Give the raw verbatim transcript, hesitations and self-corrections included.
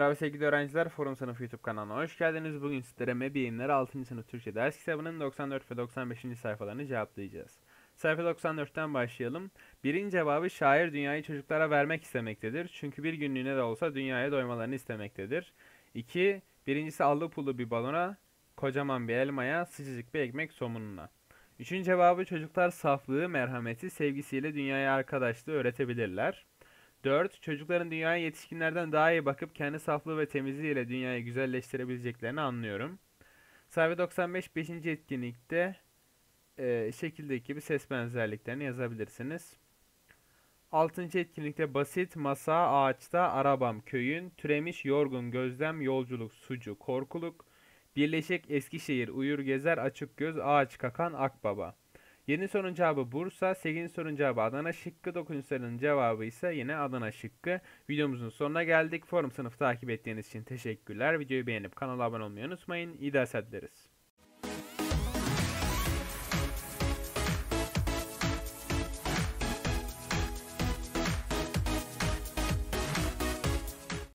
Merhaba sevgili öğrenciler, Forum Sınıfı YouTube kanalına hoş geldiniz. Bugün sizlere M E B Yayınları altıncı sınıf Türkçe ders kitabının doksan dört ve doksan beşinci sayfalarını cevaplayacağız. Sayfa doksan dörtten başlayalım. Birinci cevabı şair dünyayı çocuklara vermek istemektedir. Çünkü bir günlüğüne de olsa dünyaya doymalarını istemektedir. İki. Birincisi allı pullu bir balona, kocaman bir elmaya, sıcacık bir ekmek somununa. Üçüncü cevabı çocuklar saflığı, merhameti, sevgisiyle dünyaya arkadaşlığı öğretebilirler. Dört. Çocukların dünyaya yetişkinlerden daha iyi bakıp kendi saflığı ve temizliğiyle dünyayı güzelleştirebileceklerini anlıyorum. Sayfa doksan beş beşinci etkinlikte e, şekildeki gibi ses benzerliklerini yazabilirsiniz. Altıncı etkinlikte basit, masa, ağaçta, arabam, köyün, türemiş, yorgun, gözlem, yolculuk, sucu, korkuluk, birleşik, Eskişehir, uyur gezer, açık göz, ağaç kakan, akbaba. yedinci sorunun cevabı Bursa, sekizinci sorunun cevabı Adana şıkkı, dokuzuncu sorunun cevabı ise yine Adana şıkkı. Videomuzun sonuna geldik. Forum sınıfı takip ettiğiniz için teşekkürler. Videoyu beğenip kanala abone olmayı unutmayın. İyi dersler dileriz.